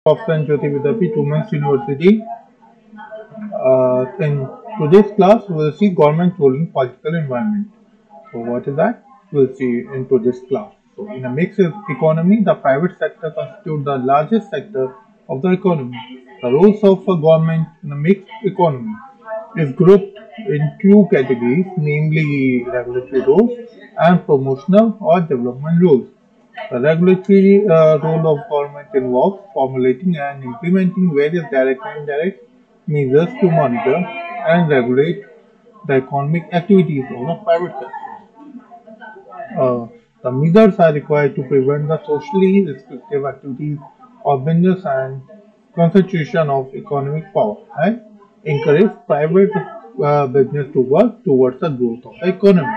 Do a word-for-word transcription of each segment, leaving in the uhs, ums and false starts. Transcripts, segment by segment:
Saint Jyoti Vidyapeeth Women's University. Uh, in today's class, we'll see government role in political environment. So, what is that? We'll see in today's class. So, in a mixed economy, the private sector constitutes the largest sector of the economy. The roles of a government in a mixed economy is grouped in two categories, namely regulatory roles and promotional or development roles. The regulatory uh, role of government involves formulating and implementing various direct and indirect measures to monitor and regulate the economic activities of the private sector. Uh, the measures are required to prevent the socially restrictive activities of business and concentration of economic power and encourage private uh, business to work towards the growth of the economy.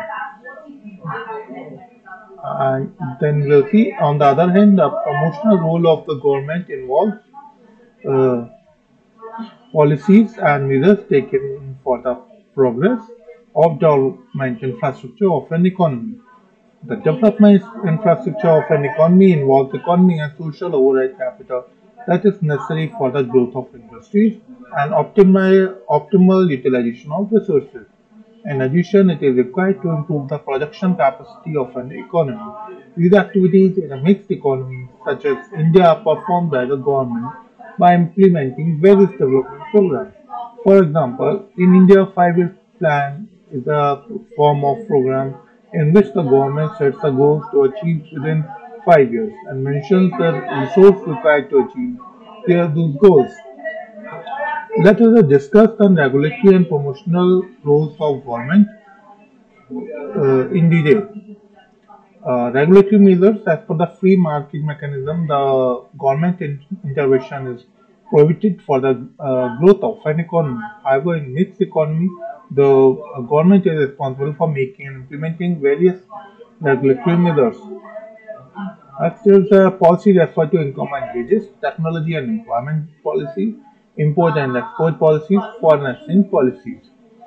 And then we'll see, on the other hand, the promotional role of the government involves uh, policies and measures taken for the progress of development infrastructure of an economy. The development infrastructure of an economy involves economic and social overhead capital that is necessary for the growth of industries and optimal, optimal utilization of resources. In addition, it is required to improve the production capacity of an economy. These activities in a mixed economy, such as India, are performed by the government by implementing various development programs. For example, in India, five-year plan is a form of program in which the government sets the goals to achieve within five years and mentions the resource required to achieve their, those goals. Let us discuss the regulatory and promotional roles of government uh, in detail. Uh, regulatory measures, as per the free market mechanism, the government in- intervention is prohibited for the uh, growth of an economy. However, in mixed economy, the uh, government is responsible for making and implementing various regulatory measures. Next is uh, policy refer to income and wages, technology and employment policy, import and export policies, foreign exchange policies,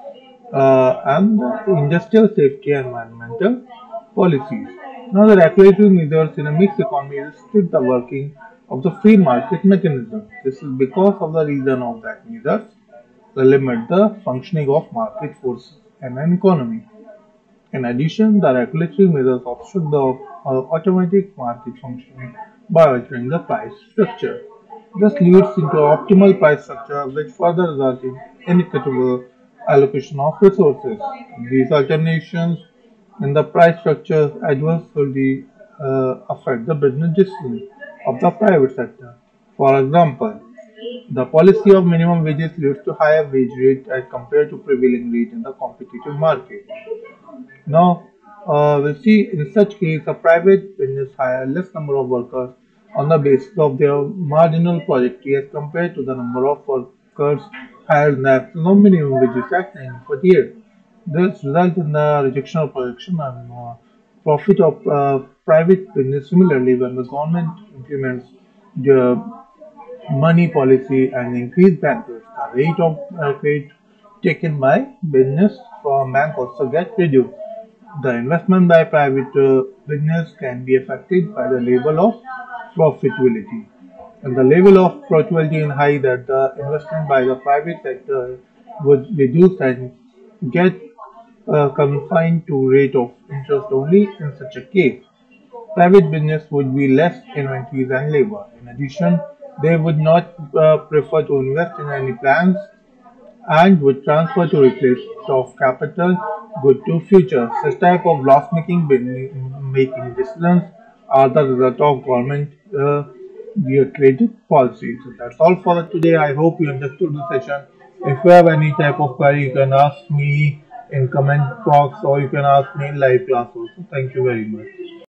uh, and industrial safety and environmental policies. Now, the regulatory measures in a mixed economy restrict the working of the free market mechanism. This is because of the reason of that measures limit the functioning of market forces in an economy. In addition, the regulatory measures obstruct the uh, automatic market functioning by altering the price structure. This leads into optimal price structure, which further results in inequitable allocation of resources. These alterations in the price structure adversely uh, affect the business decisions of the private sector. For example, the policy of minimum wages leads to higher wage rate as compared to prevailing rate in the competitive market. Now, uh, we see in such case a private business hire less number of workers on the basis of their marginal productivity as compared to the number of workers hired in the National Minimum Wages Act nineteen forty-eight. This results in the rejection of production and uh, profit of uh, private business. Similarly, when the government implements the money policy and increased bank rates, the rate of uh, credit taken by business from bank also gets reduced. The investment by private uh, business can be affected by the level of profitability. And the level of profitability is high that the investment by the private sector would reduce and get uh, confined to rate of interest only in such a case. Private business would be less inventories and labor. In addition, they would not uh, prefer to invest in any plants and would transfer to replace of capital good to future. Such type of loss making making decisions are the result of government uh, created policy. So that's all for today. I hope you understood the session. If you have any type of query, you can ask me in comment box or you can ask me in live class also. Thank you very much.